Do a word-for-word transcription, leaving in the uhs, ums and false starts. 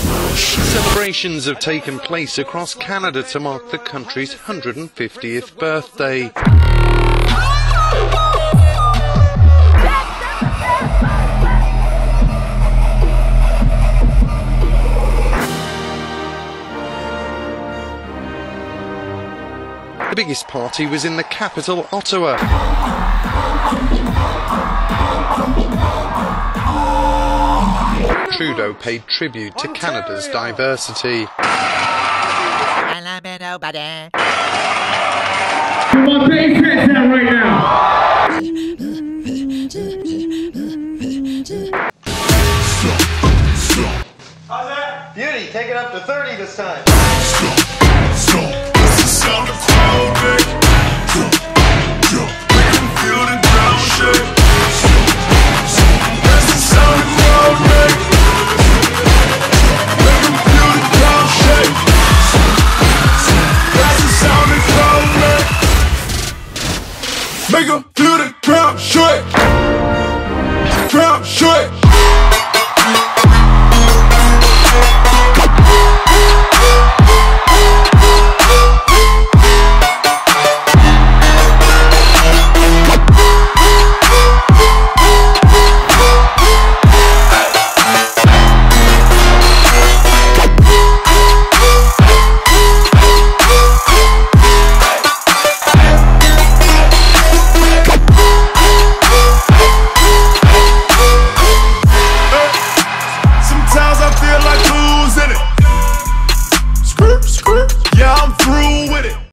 Celebrations have taken place across Canada to mark the country's one hundred fiftieth birthday. The biggest party was in the capital, Ottawa. Trudeau paid tribute to Canada's diversity. I love it, oh, buddy. Come on, bass heads out right now. How's that? Beauty, take it up to thirty this time. It's the sound of crowd make. Make them feel the ground shake. That's the sound of crowd make. Make them feel the ground shake. That's the sound of crowd make. Make them feel the ground shake. Ground shake.